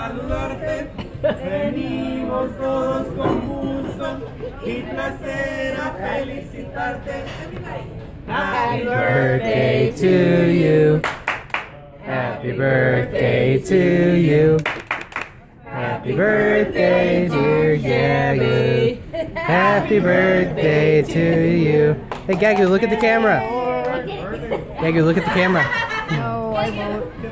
saludarte. Venimos todos con gusto y placer a felicitarte. Happy birthday to you. Happy birthday to you. Happy birthday, dear Gagoo. Happy birthday to you. Hey Gagoo, look at the camera. Gagoo, look at the camera. No, I won't.